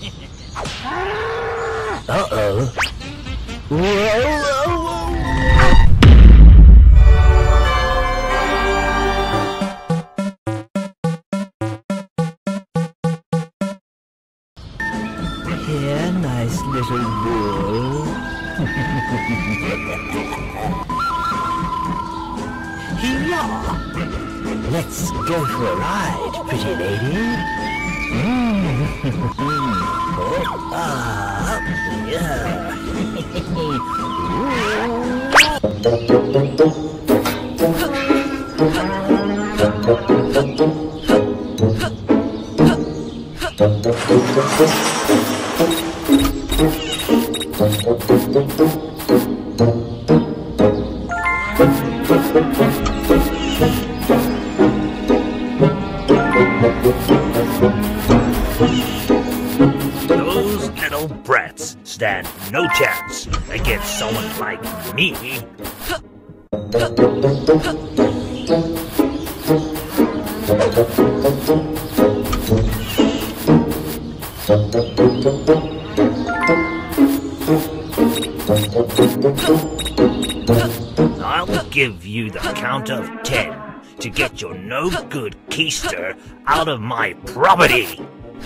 Uh-oh. Whoa. Here, nice little bull. Here. Let's go for a ride, pretty lady. Those little brats stand no chance against someone like me. I'll give you the count of 10 to get your no-good keister out of my property.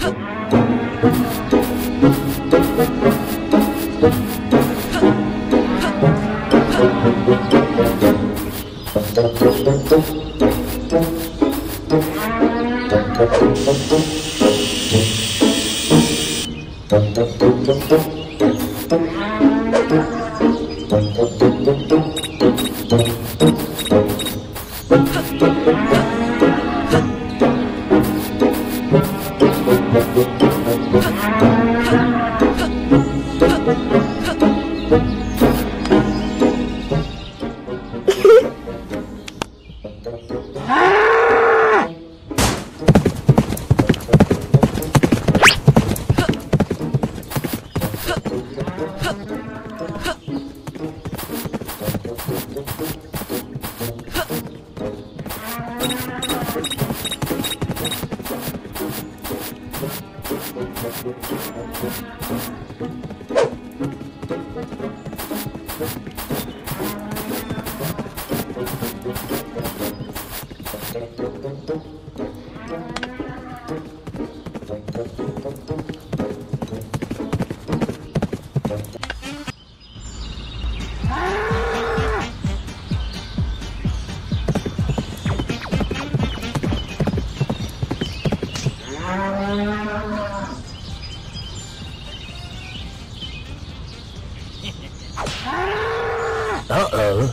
Uh-oh.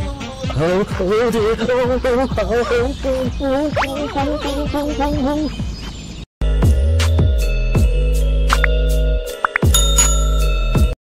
Whoa. Oh dear.